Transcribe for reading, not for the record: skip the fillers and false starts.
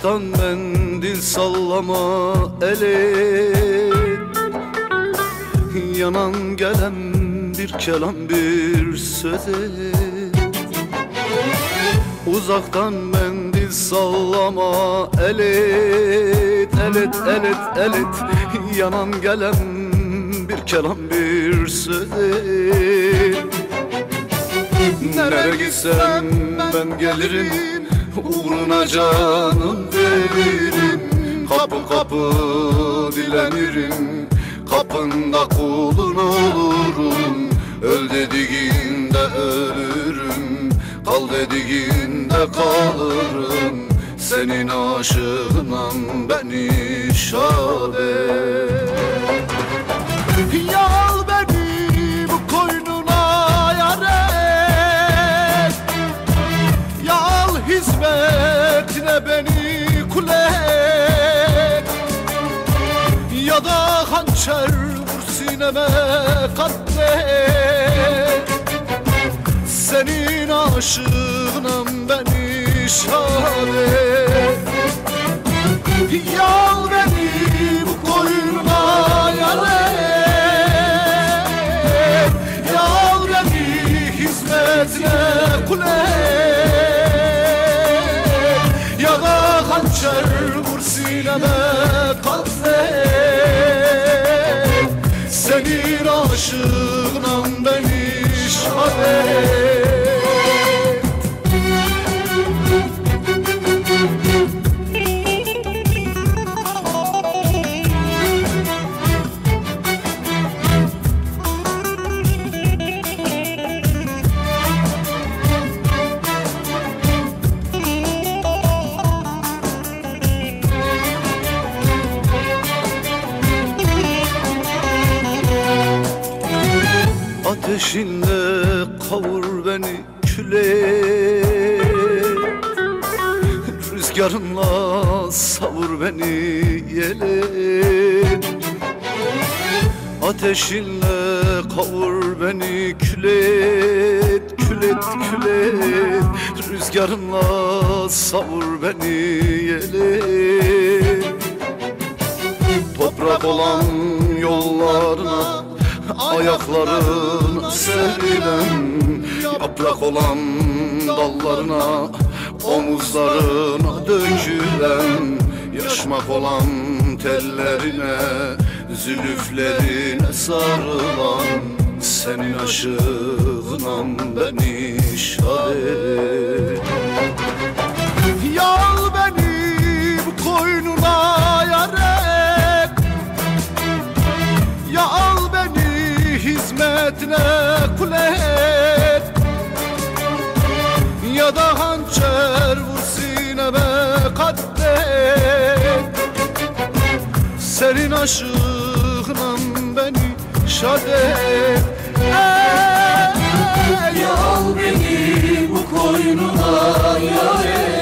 Uzaktan mendil sallama eli, yanan gelen bir kelam bir söze. Uzaktan mendil sallama elit, elit, elit, elit, yanan gelen bir kelam bir söze. Nereye gitsem ben gelirim, uğruna canım veririm. Kapı kapı dilenirim, kapında kulun olurum. Öl dediğinde ölürüm, kal dediğinde kalırım. Senin aşığınam beni şad et. Yal beni bu koynuna yar et, yal hizmetine beni kul et. Ya da hançer vur sineme katlet. Senin aşığınam beni şad et. Yal beni bu koynuna yar et, yal beni hizmetine kul et. Ya da hançer vur sineme katlet. Senin aşığınam beni şad et. Ateşinle kavur beni küle, rüzgarınla savur beni yele. Ateşinle kavur beni kület, kület, kület. Rüzgarınla savur beni yele. Toprak olan yollarına ayaklarına serilen, yaprak olan dallarına omuzlarına dökülen, yaşmak olan tellerine zülüflerine sarılan. Senin aşığınam beni şad et. Yal beni bu koynuna yar et, yal beni hizmetine kul et. Ya da hançer vur sineme katlet. Senin aşığınam beni şad et. Yal beni bu koynuna yar et,